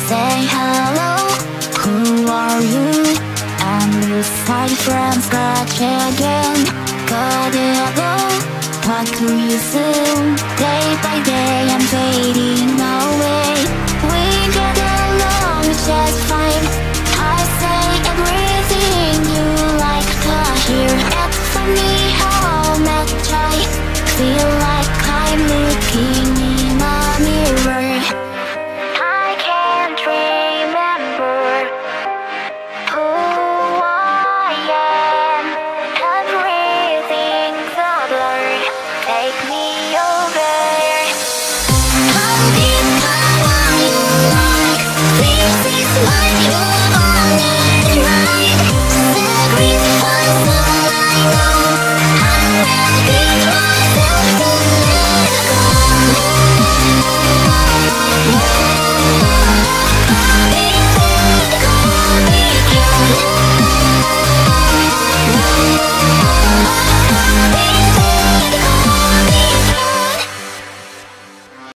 Say hello, who are you? And we start from scratch again. Got it all, what reason? They